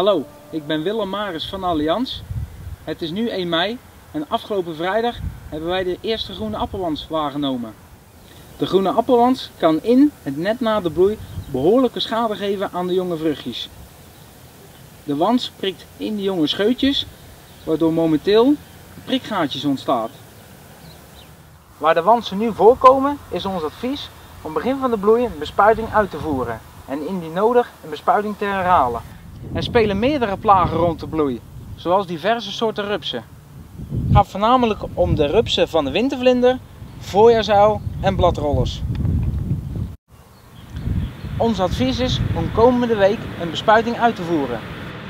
Hallo, ik ben Willem Maris van Allianz. Het is nu 1 mei en afgelopen vrijdag hebben wij de eerste groene appelwans waargenomen. De groene appelwans kan in het net na de bloei behoorlijke schade geven aan de jonge vruchtjes. De wans prikt in de jonge scheutjes, waardoor momenteel prikgaatjes ontstaat. Waar de wansen nu voorkomen is ons advies om begin van de bloei een bespuiting uit te voeren en indien nodig een bespuiting te herhalen. Er spelen meerdere plagen rond de bloei, zoals diverse soorten rupsen. Het gaat voornamelijk om de rupsen van de wintervlinder, voorjaarsuil en bladrollers. Ons advies is om komende week een bespuiting uit te voeren.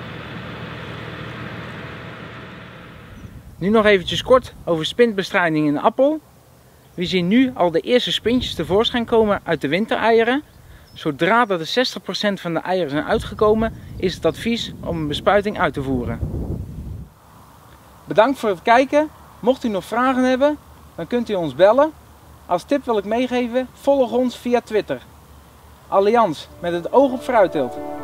Nu nog eventjes kort over spintbestrijding in de appel. We zien nu al de eerste spintjes tevoorschijn komen uit de wintereieren. Zodra dat de 60% van de eieren zijn uitgekomen, is het advies om een bespuiting uit te voeren. Bedankt voor het kijken. Mocht u nog vragen hebben, dan kunt u ons bellen. Als tip wil ik meegeven, volg ons via Twitter. Allianz, met het oog op fruitteelt.